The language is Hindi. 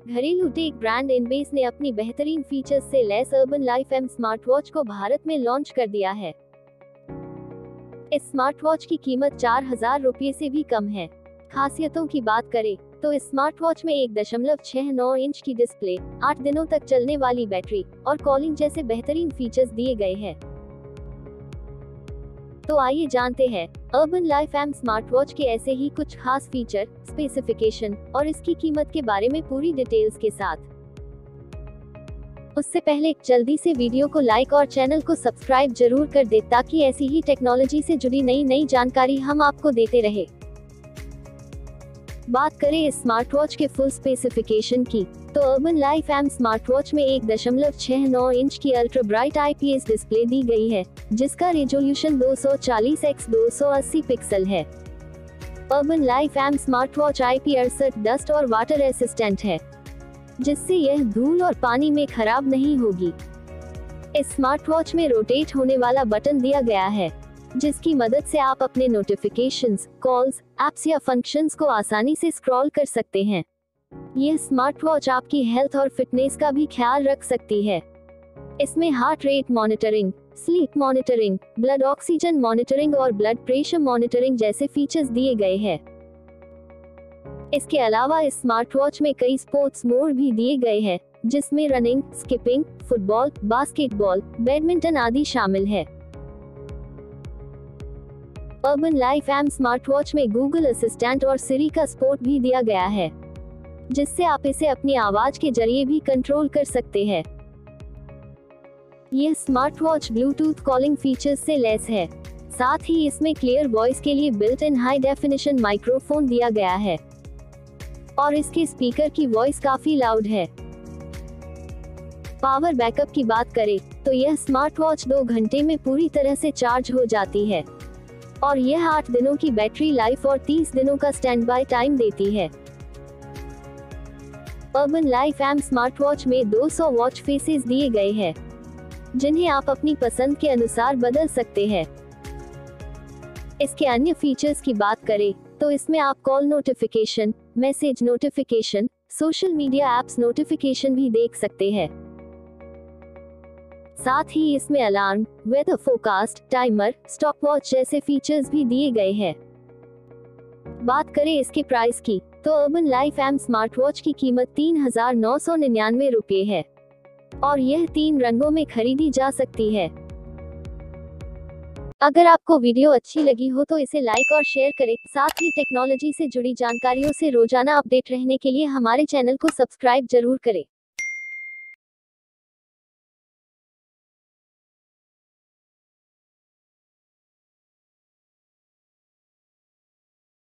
घरेलू टेक ब्रांड इनबेस ने अपनी बेहतरीन फीचर्स से लैस urban life M smart watch को भारत में लॉन्च कर दिया है। इस स्मार्ट वॉच की कीमत 4,000 रुपये से भी कम है। खासियतों की बात करें तो इस स्मार्ट वॉच में 1.69 इंच की डिस्प्ले, 8 दिनों तक चलने वाली बैटरी और कॉलिंग जैसे बेहतरीन फीचर्स दिए गए हैं। तो आइए जानते हैं urban life M smart watch के ऐसे ही कुछ खास फीचर, स्पेसिफिकेशन और इसकी कीमत के बारे में पूरी डिटेल्स के साथ। उससे पहले जल्दी से वीडियो को लाइक और चैनल को सब्सक्राइब जरूर कर दे ताकि ऐसी ही टेक्नोलॉजी से जुड़ी नई जानकारी हम आपको देते रहे। बात करें इस स्मार्ट वॉच के फुल स्पेसिफिकेशन की तो urban life M smart watch में 1.69 इंच की अल्ट्रा ब्राइट IPS डिस्प्ले दी गई है, जिसका रेजोल्यूशन 240x280 पिक्सल है। Urban life M smart watch IP68 dust और वाटर रेसिस्टेंट है, जिससे यह धूल और पानी में खराब नहीं होगी। इस स्मार्ट वॉच में रोटेट होने वाला बटन दिया गया है, जिसकी मदद से आप अपने नोटिफिकेशंस, कॉल्स, एप्स या फंक्शंस को आसानी से स्क्रॉल कर सकते हैं। यह स्मार्ट वॉच आपकी हेल्थ और फिटनेस का भी ख्याल रख सकती है। इसमें heart rate monitoring, sleep monitoring, blood oxygen monitoring और ब्लड प्रेशर मॉनिटरिंग जैसे फीचर्स दिए गए हैं। इसके अलावा इस स्मार्ट वॉच में कई स्पोर्ट्स मोड भी दिए गए हैं, जिसमें running, skipping, football, basketball, badminton आदि शामिल है। Urban life M smart watch में गूगल असिस्टेंट और सिरी का सपोर्ट भी दिया गया है, जिससे आप इसे अपनी आवाज के जरिए भी कंट्रोल कर सकते हैं। यह smart watch bluetooth calling features से लैस है। साथ ही इसमें क्लियर वॉइस के लिए built in high definition microphone दिया गया है और इसके स्पीकर की वॉइस काफी लाउड है। पावर बैकअप की बात करें तो यह स्मार्ट वॉच 2 घंटे में पूरी तरह से चार्ज हो जाती है और यह 8 दिनों की बैटरी लाइफ और 30 दिनों का स्टैंड बाय टाइम देती है। Urban life M smart watch में 200 वॉच फेसेस दिए गए हैं, जिन्हें आप अपनी पसंद के अनुसार बदल सकते हैं। इसके अन्य फीचर्स की बात करें तो इसमें आप call notification, message notification, social media apps notification भी देख सकते हैं। साथ ही इसमें alarm, weather forecast, timer, stopwatch जैसे फीचर्स भी दिए गए हैं। बात करें इसके प्राइस की तो urban life M smart watch की कीमत 3,999 रुपये है और यह 3 रंगों में खरीदी जा सकती है। अगर आपको वीडियो अच्छी लगी हो तो इसे लाइक और शेयर करें। साथ ही टेक्नोलॉजी से जुड़ी जानकारियों से रोजाना अपडेट रहने के लिए हमारे चैनल को सब्सक्राइब जरूर करें।